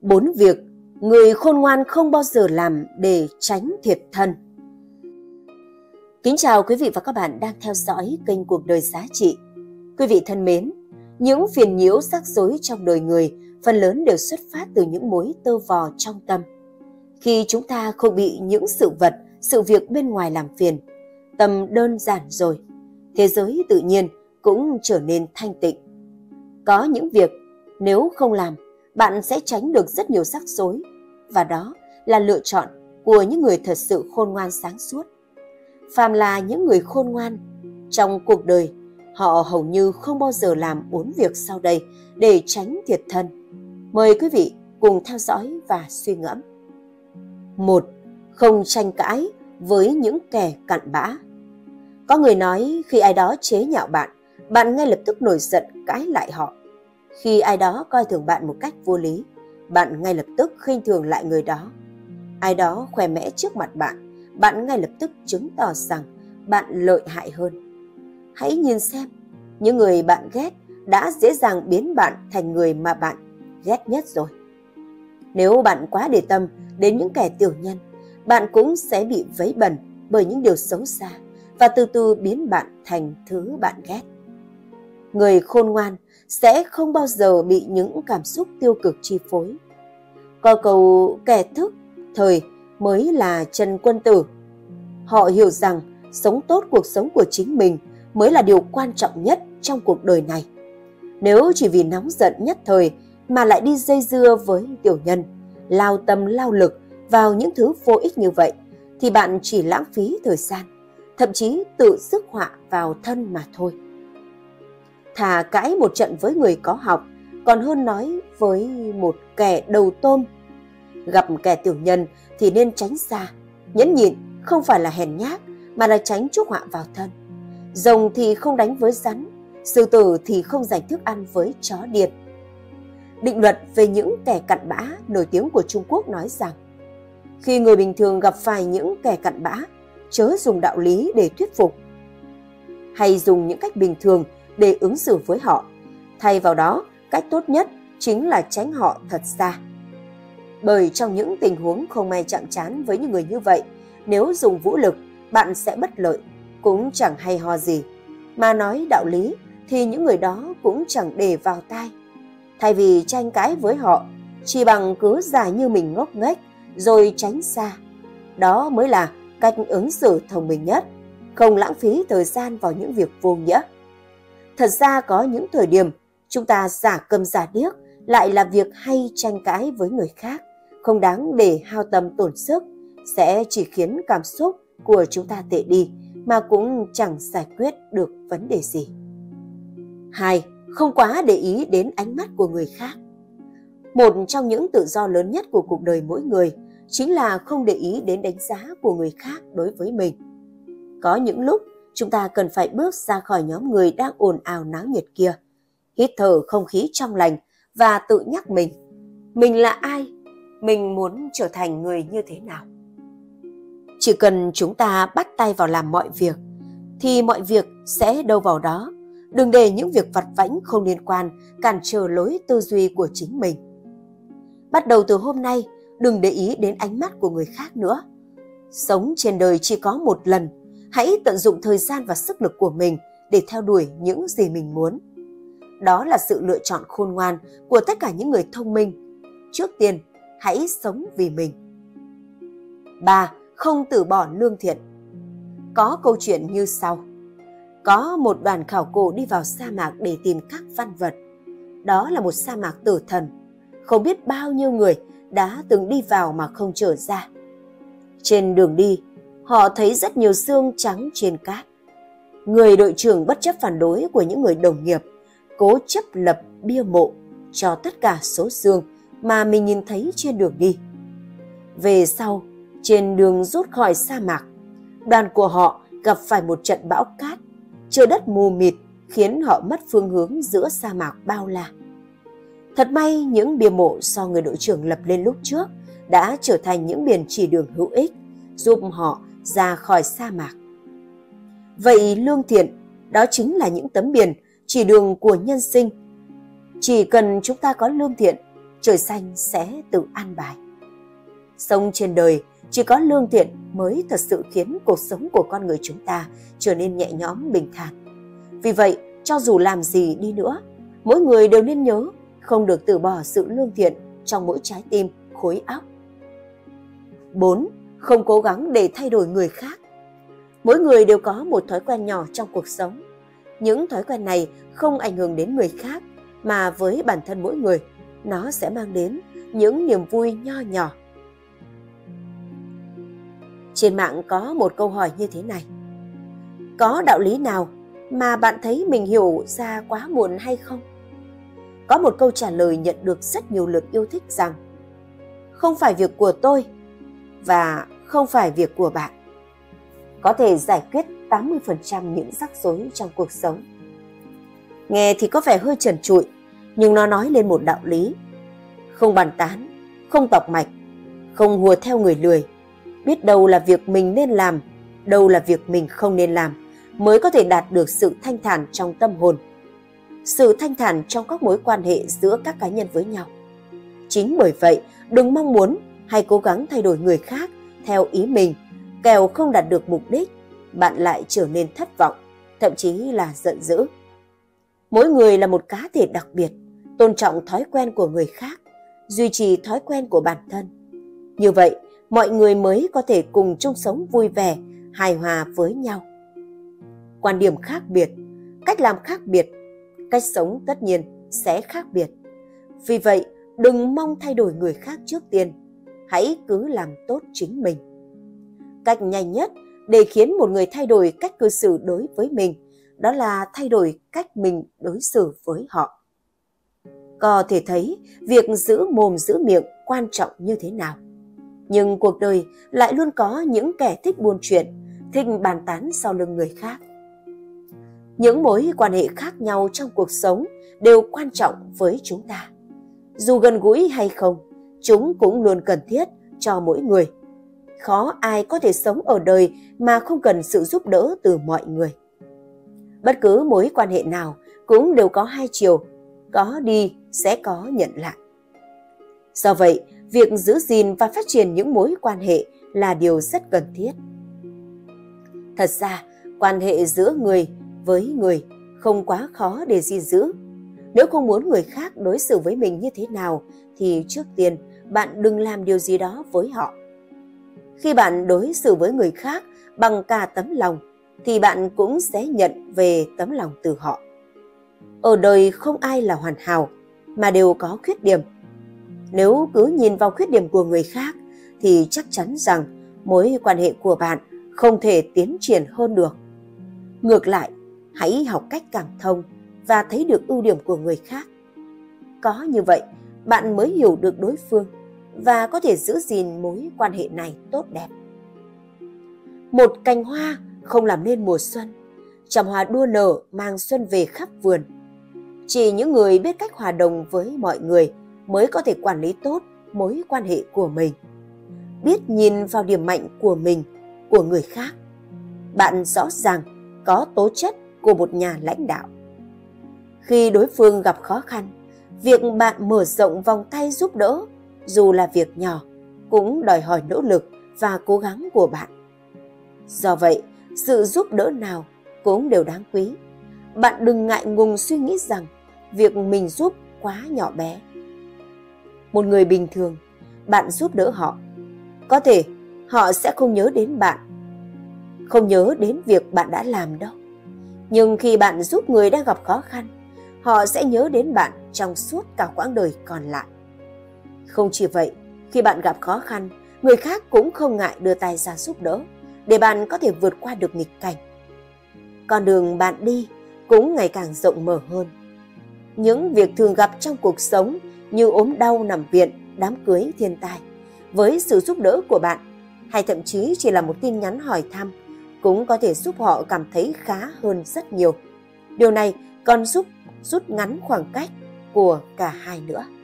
4 việc người khôn ngoan không bao giờ làm để tránh thiệt thân. Kính chào quý vị và các bạn đang theo dõi kênh Cuộc Đời Giá Trị. Quý vị thân mến, những phiền nhiễu rắc rối trong đời người phần lớn đều xuất phát từ những mối tơ vò trong tâm. Khi chúng ta không bị những sự vật, sự việc bên ngoài làm phiền, tâm đơn giản rồi, thế giới tự nhiên cũng trở nên thanh tịnh. Có những việc nếu không làm, bạn sẽ tránh được rất nhiều rắc rối, và đó là lựa chọn của những người thật sự khôn ngoan sáng suốt. Phàm là những người khôn ngoan trong cuộc đời, họ hầu như không bao giờ làm 4 việc sau đây để tránh thiệt thân. Mời quý vị cùng theo dõi và suy ngẫm. 1. Không tranh cãi với những kẻ cặn bã. Có người nói khi ai đó chế nhạo bạn, bạn ngay lập tức nổi giận cãi lại họ. Khi ai đó coi thường bạn một cách vô lý, bạn ngay lập tức khinh thường lại người đó. Ai đó khoe mẽ trước mặt bạn, bạn ngay lập tức chứng tỏ rằng bạn lợi hại hơn. Hãy nhìn xem, những người bạn ghét đã dễ dàng biến bạn thành người mà bạn ghét nhất rồi. Nếu bạn quá để tâm đến những kẻ tiểu nhân, bạn cũng sẽ bị vấy bẩn bởi những điều xấu xa và từ từ biến bạn thành thứ bạn ghét. Người khôn ngoan sẽ không bao giờ bị những cảm xúc tiêu cực chi phối. Có câu kẻ thức thời mới là chân quân tử. Họ hiểu rằng sống tốt cuộc sống của chính mình mới là điều quan trọng nhất trong cuộc đời này. Nếu chỉ vì nóng giận nhất thời mà lại đi dây dưa với tiểu nhân, lao tâm lao lực vào những thứ vô ích như vậy, thì bạn chỉ lãng phí thời gian, thậm chí tự rước họa vào thân mà thôi. Thà cãi một trận với người có học, còn hơn nói với một kẻ đầu tôm. Gặp kẻ tiểu nhân thì nên tránh xa, nhẫn nhịn không phải là hèn nhát mà là tránh chuốc họa vào thân. Rồng thì không đánh với rắn, sư tử thì không giành thức ăn với chó điên. Định luật về những kẻ cặn bã nổi tiếng của Trung Quốc nói rằng, khi người bình thường gặp phải những kẻ cặn bã, chớ dùng đạo lý để thuyết phục, hay dùng những cách bình thường để ứng xử với họ. Thay vào đó, cách tốt nhất chính là tránh họ thật xa. Bởi trong những tình huống không may chạm trán với những người như vậy, nếu dùng vũ lực, bạn sẽ bất lợi, cũng chẳng hay ho gì. Mà nói đạo lý thì những người đó cũng chẳng để vào tai. Thay vì tranh cãi với họ, chỉ bằng cứ giả như mình ngốc nghếch rồi tránh xa. Đó mới là cách ứng xử thông minh nhất, không lãng phí thời gian vào những việc vô nghĩa. Thật ra có những thời điểm chúng ta giả câm giả điếc lại là việc hay tranh cãi với người khác, không đáng để hao tâm tổn sức, sẽ chỉ khiến cảm xúc của chúng ta tệ đi mà cũng chẳng giải quyết được vấn đề gì. 2. Không quá để ý đến ánh mắt của người khác. Một trong những tự do lớn nhất của cuộc đời mỗi người chính là không để ý đến đánh giá của người khác đối với mình. Có những lúc chúng ta cần phải bước ra khỏi nhóm người đang ồn ào náo nhiệt kia, hít thở không khí trong lành và tự nhắc mình là ai, mình muốn trở thành người như thế nào. Chỉ cần chúng ta bắt tay vào làm mọi việc, thì mọi việc sẽ đâu vào đó. Đừng để những việc vặt vãnh không liên quan cản trở lối tư duy của chính mình. Bắt đầu từ hôm nay, đừng để ý đến ánh mắt của người khác nữa. Sống trên đời chỉ có một lần, hãy tận dụng thời gian và sức lực của mình để theo đuổi những gì mình muốn. Đó là sự lựa chọn khôn ngoan của tất cả những người thông minh. Trước tiên, hãy sống vì mình. 3. Không từ bỏ lương thiện. Có câu chuyện như sau. Có một đoàn khảo cổ đi vào sa mạc để tìm các văn vật. Đó là một sa mạc tử thần. Không biết bao nhiêu người đã từng đi vào mà không trở ra. Trên đường đi, họ thấy rất nhiều xương trắng trên cát. Người đội trưởng bất chấp phản đối của những người đồng nghiệp, cố chấp lập bia mộ cho tất cả số xương mà mình nhìn thấy trên đường đi. Về sau, trên đường rút khỏi sa mạc, đoàn của họ gặp phải một trận bão cát, trời đất mù mịt khiến họ mất phương hướng giữa sa mạc bao la. Thật may những bia mộ do người đội trưởng lập lên lúc trước đã trở thành những biển chỉ đường hữu ích, giúp họ ra khỏi sa mạc. Vậy lương thiện, đó chính là những tấm biển chỉ đường của nhân sinh. Chỉ cần chúng ta có lương thiện, trời xanh sẽ tự an bài. Sống trên đời, chỉ có lương thiện mới thật sự khiến cuộc sống của con người chúng ta trở nên nhẹ nhõm bình thản. Vì vậy, cho dù làm gì đi nữa, mỗi người đều nên nhớ không được từ bỏ sự lương thiện trong mỗi trái tim, khối óc. 4. Không cố gắng để thay đổi người khác. Mỗi người đều có một thói quen nhỏ trong cuộc sống. Những thói quen này không ảnh hưởng đến người khác, mà với bản thân mỗi người, nó sẽ mang đến những niềm vui nho nhỏ. Trên mạng có một câu hỏi như thế này: có đạo lý nào mà bạn thấy mình hiểu ra quá muộn hay không? Có một câu trả lời nhận được rất nhiều lượt yêu thích rằng: không phải việc của tôi và không phải việc của bạn có thể giải quyết 80% những rắc rối trong cuộc sống. Nghe thì có vẻ hơi trần trụi, nhưng nó nói lên một đạo lý: không bàn tán, không tọc mạch, không hùa theo người lười, biết đâu là việc mình nên làm, đâu là việc mình không nên làm, mới có thể đạt được sự thanh thản trong tâm hồn, sự thanh thản trong các mối quan hệ giữa các cá nhân với nhau. Chính bởi vậy, đừng mong muốn hay cố gắng thay đổi người khác theo ý mình, kẻo không đạt được mục đích, bạn lại trở nên thất vọng, thậm chí là giận dữ. Mỗi người là một cá thể đặc biệt, tôn trọng thói quen của người khác, duy trì thói quen của bản thân. Như vậy, mọi người mới có thể cùng chung sống vui vẻ, hài hòa với nhau. Quan điểm khác biệt, cách làm khác biệt, cách sống tất nhiên sẽ khác biệt. Vì vậy, đừng mong thay đổi người khác trước tiên, hãy cứ làm tốt chính mình. Cách nhanh nhất để khiến một người thay đổi cách cư xử đối với mình, đó là thay đổi cách mình đối xử với họ. Có thể thấy việc giữ mồm giữ miệng quan trọng như thế nào. Nhưng cuộc đời lại luôn có những kẻ thích buôn chuyện, thích bàn tán sau lưng người khác. Những mối quan hệ khác nhau trong cuộc sống đều quan trọng với chúng ta. Dù gần gũi hay không, chúng cũng luôn cần thiết cho mỗi người. Khó ai có thể sống ở đời mà không cần sự giúp đỡ từ mọi người. Bất cứ mối quan hệ nào cũng đều có hai chiều, có đi sẽ có nhận lại. Do vậy, việc giữ gìn và phát triển những mối quan hệ là điều rất cần thiết. Thật ra, quan hệ giữa người với người không quá khó để gìn giữ. Nếu không muốn người khác đối xử với mình như thế nào, thì trước tiên bạn đừng làm điều gì đó với họ. Khi bạn đối xử với người khác bằng cả tấm lòng, thì bạn cũng sẽ nhận về tấm lòng từ họ. Ở đời không ai là hoàn hảo, mà đều có khuyết điểm. Nếu cứ nhìn vào khuyết điểm của người khác, thì chắc chắn rằng mối quan hệ của bạn không thể tiến triển hơn được. Ngược lại, hãy học cách cảm thông và thấy được ưu điểm của người khác. Có như vậy, bạn mới hiểu được đối phương và có thể giữ gìn mối quan hệ này tốt đẹp. Một cành hoa không làm nên mùa xuân, trăm hoa đua nở mang xuân về khắp vườn. Chỉ những người biết cách hòa đồng với mọi người mới có thể quản lý tốt mối quan hệ của mình. Biết nhìn vào điểm mạnh của mình, của người khác. Bạn rõ ràng có tố chất của một nhà lãnh đạo. Khi đối phương gặp khó khăn, việc bạn mở rộng vòng tay giúp đỡ, dù là việc nhỏ, cũng đòi hỏi nỗ lực và cố gắng của bạn. Do vậy, sự giúp đỡ nào cũng đều đáng quý. Bạn đừng ngại ngùng suy nghĩ rằng việc mình giúp quá nhỏ bé. Một người bình thường, bạn giúp đỡ họ, có thể họ sẽ không nhớ đến bạn, không nhớ đến việc bạn đã làm đâu. Nhưng khi bạn giúp người đang gặp khó khăn, họ sẽ nhớ đến bạn trong suốt cả quãng đời còn lại. Không chỉ vậy, khi bạn gặp khó khăn, người khác cũng không ngại đưa tay ra giúp đỡ, để bạn có thể vượt qua được nghịch cảnh. Con đường bạn đi cũng ngày càng rộng mở hơn. Những việc thường gặp trong cuộc sống như ốm đau nằm viện, đám cưới, thiên tai, với sự giúp đỡ của bạn, hay thậm chí chỉ là một tin nhắn hỏi thăm, cũng có thể giúp họ cảm thấy khá hơn rất nhiều. Điều này còn giúp rút ngắn khoảng cách của cả hai nữa.